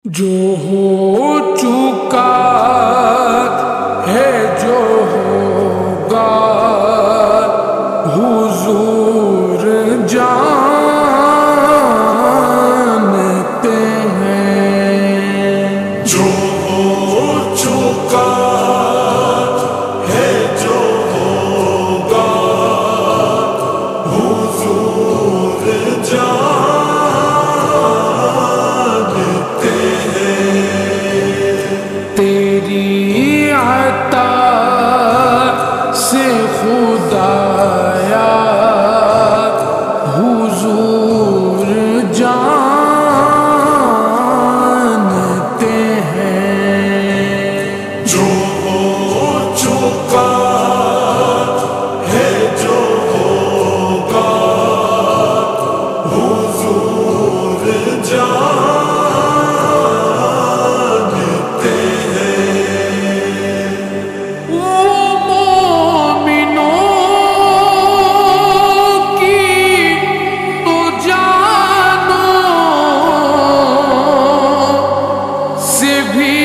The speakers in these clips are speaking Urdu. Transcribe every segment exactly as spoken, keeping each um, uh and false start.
جو ہو چکا ہے جو ہوگا حضور جانتے ہیں. جو ہو چکا ہے جو ہوگا حضور جانتے ہیں. تیری عطا سے خدایا حضور جانتے ہیں. جو ہو چکا ہے جو ہوگا حضور جانتے ہیں. وہ مومنوں کی تو جانوں سے بھی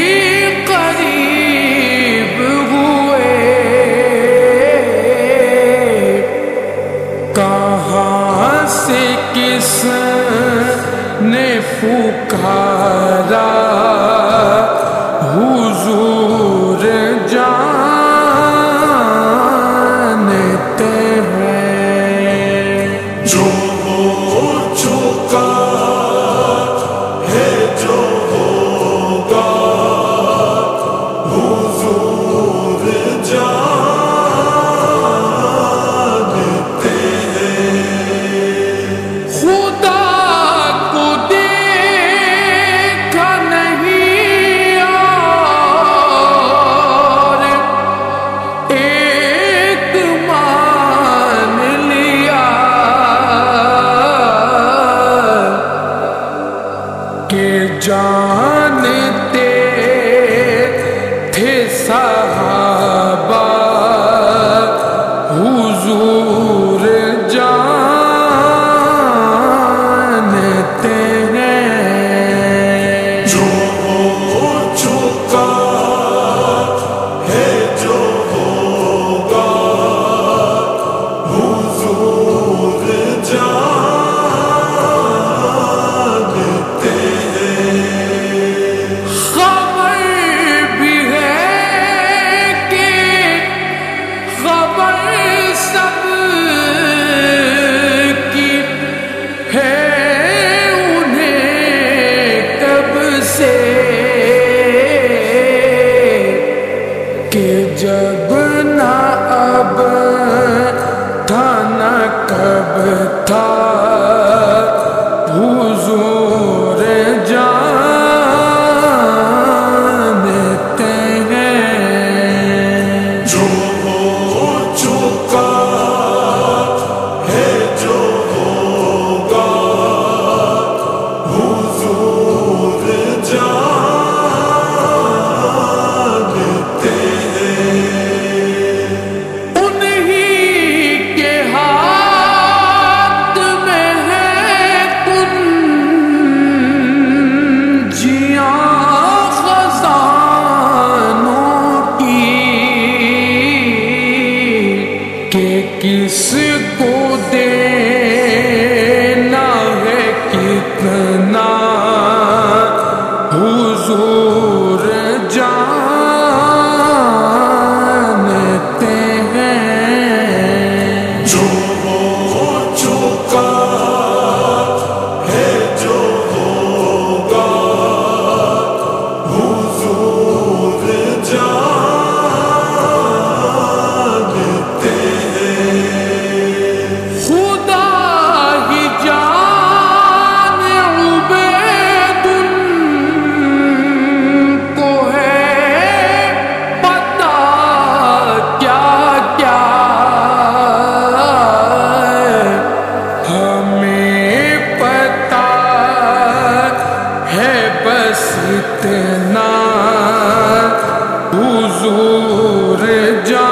قریب ہوئے. کہاں سے کس نے پکارا حضور جانتے ہیں. جو ہو چکا ہے جو ہوگا حضور جانتے ہیں. خدا کو دیکھا نہیں اور ایک مان لیا کہ جانتے تھے صحابہ حضور جانتے ہیں. جو ہو چکا ہے جو ہوگا حضور جانتے ہیں. خبر بھی ہے کہ خبر سب کی ہے انہیں کب سے کہ جب نہ اب تھا نہ کب تھا حضور جانتے ہیں. جو ہو چکا ہے جو ہوگا حضور جانتے ہیں. انہی کے ہاتھ میں ہے کنجیاں خزانوں کی کہ کس کو دینا ہے کتنا حضور جانتے ہیں. جو ہو چکا ہے جو ہوگا حضور جانتے ہیں. خدا ہی جانے عبید کو ہے پتہ کیا کیا. ہمیں پتہ ہے بس اتنا حضور جانتے